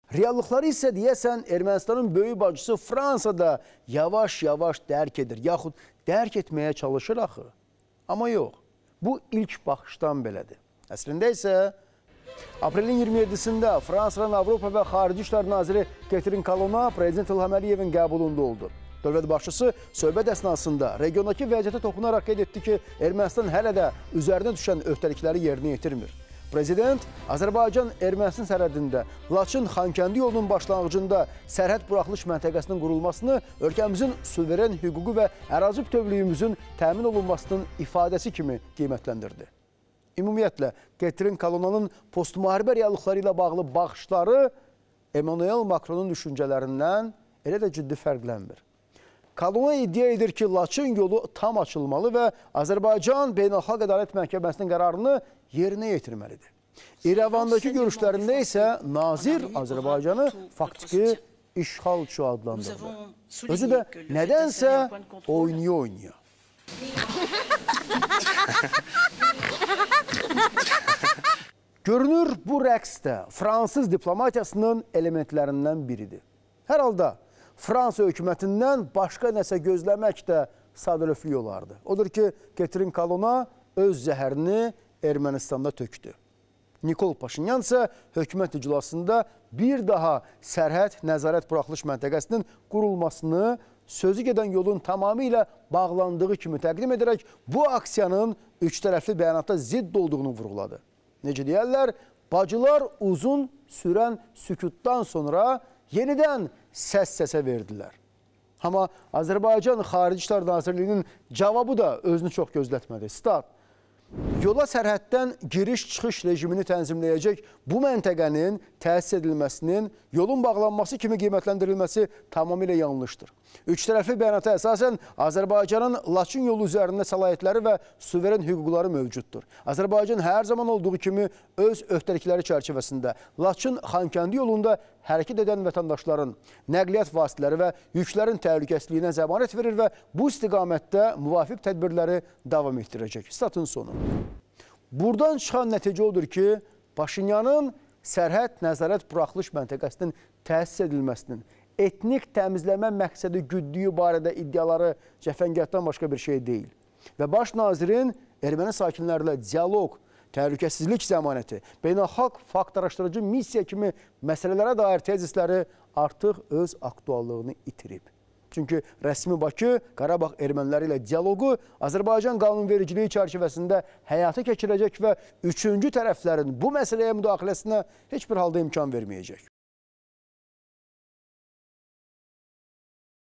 Reallıqları isə deyəsən Ermənistanın böyük bacısı Fransada yavaş-yavaş dərk edir, yaxud dərk etməyə çalışır axı. Amma yox, bu ilk baxışdan belədir. Əslində isə aprelin 27-sində Fransanın Avropa və Xarici İşlər Naziri Catherine Colonna Prezident İlham Əliyevin qəbulunda oldu. Dövlət başçısı söhbət əsnasında regiondakı vəziyyətə toxunaraq qeyd etdi ki, Ermənistan hələ də üzərinə düşən öhdəlikləri yerinə yetirmir. Prezident Azərbaycan-Ermənistan sərhədində Laçın-Xankəndi yolunun başlanğıcında sərhəd buraxılış məntəqəsinin qurulmasını ölkəmizin suveren hüququ və ərazi bütövlüyümüzün təmin olunmasının ifadəsi kimi qiymətləndirdi. Ümumiyyətlə, Catherine Colonna'nın postmuharibə reallıqları ilə bağlı baxışları Emmanuel Macron'un düşüncələrindən elə də ciddi fərqlənmir. Colonna iddia edir ki, Laçın yolu tam açılmalı və Azərbaycan Beynəlxalq Ədalət Məhkəməsinin qərarını yerinə yetirməlidir. İrəvandakı görüşlərində isə nazir Azərbaycanı faktiki işğalçı adlandırdı. Özü də nədənsə oynaya-oynaya. Görünür, bu rəqs də fransız diplomatiyasının elementlərindən biridir. Hər halda Fransa hökumətindən başqa nəsə gözləmək də sadəlövlük olardı. Odur ki, Catherine Colonna öz zəhərini Ermənistanda tökdü. Nikol Paşinyan isə hökumət iclasında bir daha sərhəd nəzarət buraxılış məntəqəsinin qurulmasını sözü gedən yolun tamamilə bağlandığı kimi təqdim edərək bu aksiyanın üç tərəfli bəyanatda zidd olduğunu vurğuladı. Necə deyərlər, bacılar uzun sürən sükutdan sonra yenidən səs-səsə verdilər. Amma Azərbaycan Xarici İşlər Nazirliyinin cavabı da özünü çox gözlətmədi. Stat, yola sərhəddən giriş-çıxış rejimini tənzimləyəcək bu məntəqənin təsis edilməsinin yolun bağlanması kimi qiymətləndirilməsi tamamilə yanlışdır. Üç tərəfli bəyanata əsasən Azərbaycanın Laçın yolu üzərində səlahiyyətləri və suveren hüquqları mövcuddur. Azərbaycan hər zaman olduğu kimi öz öhdəlikləri çərçivəsində Laçın-Xankəndi yolunda hərəkət edən vətəndaşların, nəqliyyat vasitələri və yüklərin təhlükəsizliyinə zəmanət verir və bu istiqamətdə müvafiq tədbirləri davam etdirəcək. Statın sonu. Buradan çıxan nəticə odur ki, Paşinyanın sərhəd nəzarət buraxılış məntəqəsinin təsis edilməsinin etnik təmizləmə məqsədi güddüyü barədə iddiaları cəfəngiyatdan başqa bir şey deyil. Və baş nazirin erməni sakinlərlə dialoq, təhlükəsizlik zəmanəti, beynəlxalq fakt araşdırıcı missiya kimi məsələlərə dair tezisləri artıq öz aktuallığını itirib. Çünki rəsmi Bakı Qarabağ erməniləri ilə dialoqu Azərbaycan qanunvericiliyi çərçivəsində həyata keçirəcək və üçüncü tərəflərin bu məsələyə müdaxiləsinə heç bir halda imkan verməyəcək.